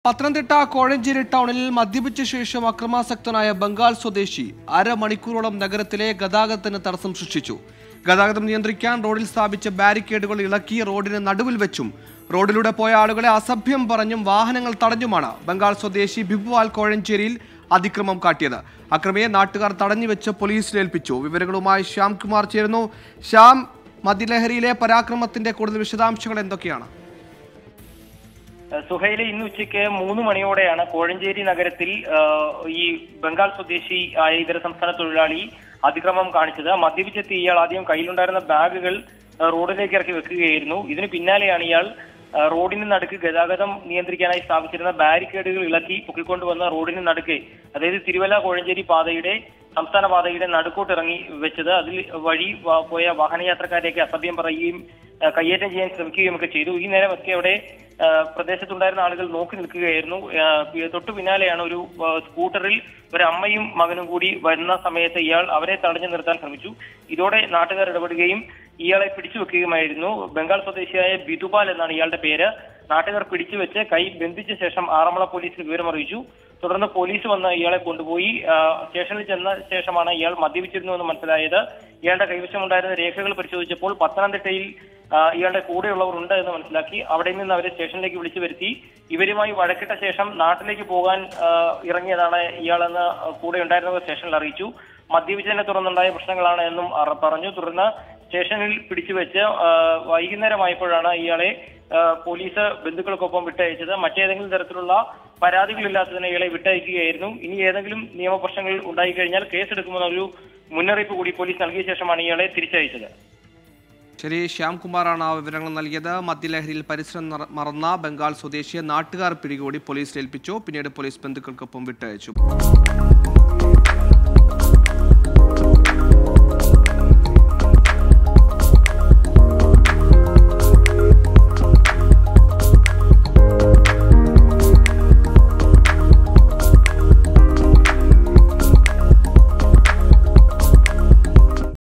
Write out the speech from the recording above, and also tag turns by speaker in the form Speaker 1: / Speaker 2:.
Speaker 1: പത്തനംതിട്ട കോഴഞ്ചേരി ടൗണിൽ മദ്യപിച്ച ശേഷം അക്രമാസക്തനായ ബംഗാൾ സ്വദേശി അരമണിക്കൂറോളം നഗരത്തിലെ ഗതാഗതത്തിന് തടസ്സം സൃഷ്ടിച്ചു. ഗതാഗതം നിയന്ത്രിക്കാൻ റോഡിൽ സ്ഥാപിച്ച ബാരിക്കേഡുകൾ ഇളക്കി റോഡിന് നടുവിൽ വെച്ചും റോഡിലൂടെ പോയ ആളുകളെ അസഭ്യം പറഞ്ഞും വാഹനങ്ങൾ തടഞ്ഞുമാണ് ബംഗാൾ സ്വദേശി ബിബുവാൽ കോഴഞ്ചേരിയിൽ അതിക്രമം കാട്ടിയത്. അക്രമിയെ നാട്ടുകാർ തടഞ്ഞുവെച്ച് പോലീസിലേൽപ്പിച്ചു. വിവരങ്ങളുമായി ശ്യാം കുമാർ ചേരുന്നു. ശ്യാം, മദ്യലഹരിയിലെ പരാക്രമത്തിന്റെ കൂടുതൽ വിശദാംശങ്ങൾ എന്തൊക്കെയാണ്?
Speaker 2: സുഹൈലെ, ഇന്ന് ഉച്ചയ്ക്ക് 3 മണിയോടെയാണ് കോഴഞ്ചേരി നഗരത്തിൽ ഈ ബംഗാൾ സ്വദേശി ആയ ഇതര സംസ്ഥാന തൊഴിലാളി അതിക്രമം കാണിച്ചത്. മദ്യപിച്ചെത്തി ഇയാൾ ആദ്യം കയ്യിലുണ്ടായിരുന്ന ബാഗുകൾ റോഡിലേക്ക് ഇറക്കി വെക്കുകയായിരുന്നു. ഇതിന് പിന്നാലെയാണ് ഇയാൾ റോഡിന് നടുക്ക് ഗതാഗതം നിയന്ത്രിക്കാനായി സ്ഥാപിച്ചിരുന്ന ബാരിക്കേഡുകൾ ഇളക്കി പൊക്കിക്കൊണ്ടുവന്ന റോഡിന് നടുക്ക്, അതായത് തിരുവല്ല കോഴഞ്ചേരി പാതയുടെ സംസ്ഥാന പാതയുടെ നടുക്കോട്ട് ഇറങ്ങി വെച്ചത്. അതിൽ വഴി പോയ വാഹനയാത്രക്കാരെയൊക്കെ അസഭ്യം പറയുകയും കയ്യേറ്റം ചെയ്യാൻ ശ്രമിക്കുകയും ഒക്കെ ചെയ്തു. ഈ നേരമൊക്കെ അവിടെ പ്രദേശത്തുണ്ടായിരുന്ന ആളുകൾ നോക്കി നിൽക്കുകയായിരുന്നു. തൊട്ടു പിന്നാലെയാണ് ഒരു സ്കൂട്ടറിൽ ഒരു അമ്മയും മകനും കൂടി വരുന്ന സമയത്ത് ഇയാൾ അവരെ തടഞ്ഞു നിർത്താൻ ശ്രമിച്ചു. ഇതോടെ നാട്ടുകാർ ഇടപെടുകയും ഇയാളെ പിടിച്ചു വെക്കുകയുമായിരുന്നു. ബംഗാൾ സ്വദേശിയായ ബിദുപാൽ എന്നാണ് ഇയാളുടെ പേര്. നാട്ടുകാർ പിടിച്ചുവെച്ച് കൈ ബന്ധിച്ച ശേഷം ആറന്മുള പോലീസിൽ വിവരമറിയിച്ചു. തുടർന്ന് പോലീസ് വന്ന് ഇയാളെ കൊണ്ടുപോയി. സ്റ്റേഷനിൽ ചെന്ന ശേഷമാണ് ഇയാൾ മദ്യപിച്ചിരുന്നുവെന്ന് മനസ്സിലായത്. ഇയാളുടെ കൈവശമുണ്ടായിരുന്ന രേഖകൾ പരിശോധിച്ചപ്പോൾ പത്തനംതിട്ടയിൽ ഇയാളുടെ കൂടെയുള്ളവർ ഉണ്ട് എന്ന് മനസ്സിലാക്കി. അവിടെ നിന്ന് അവരെ സ്റ്റേഷനിലേക്ക് വിളിച്ചു വരുത്തി. ഇവരുമായി വഴക്കിട്ട ശേഷം നാട്ടിലേക്ക് പോകാൻ ഇറങ്ങിയതാണ് ഇയാളെന്ന് കൂടെ ഉണ്ടായിരുന്നവർ സ്റ്റേഷനിൽ അറിയിച്ചു. മദ്യപിച്ചതിനെ തുടർന്നുണ്ടായ പ്രശ്നങ്ങളാണ് എന്നും പറഞ്ഞു. തുടർന്ന് സ്റ്റേഷനിൽ പിടിച്ചുവെച്ച് വൈകുന്നേരമായപ്പോഴാണ് ഇയാളെ പോലീസ് ബന്ധുക്കൾക്കൊപ്പം വിട്ടയച്ചത്. മറ്റേതെങ്കിലും തരത്തിലുള്ള പരാതികളില്ലാത്തതിന് ഇയാളെ വിട്ടയക്കുകയായിരുന്നു. ഇനി ഏതെങ്കിലും നിയമപ്രശ്നങ്ങൾ ഉണ്ടായിക്കഴിഞ്ഞാൽ കേസെടുക്കുമെന്നൊരു മുന്നറിയിപ്പ് കൂടി പോലീസ് നൽകിയ ശേഷമാണ് ഇയാളെ തിരിച്ചയച്ചത്.
Speaker 1: ശരി, ശ്യാംകുമാറാണ് ആ വിവരങ്ങൾ നൽകിയത്. മദ്യലഹരിയിൽ പരിസരം മറന്ന ബംഗാൾ സ്വദേശിയെ നാട്ടുകാർ പിടികൂടി പോലീസിലേൽപ്പിച്ചു. പിന്നീട് പോലീസ് ബന്ധുക്കൾക്കൊപ്പം വിട്ടയച്ചു.